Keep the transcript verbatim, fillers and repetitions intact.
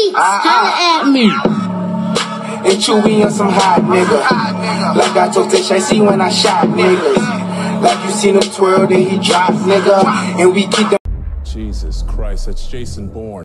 beats, holla at me. And Chewy on some hot nigga. Like I told Tish, I see when I shot niggas. Like you seen him twirl, then he drops, nigga. And we keep them. Jesus Christ, that's Jason Bourne.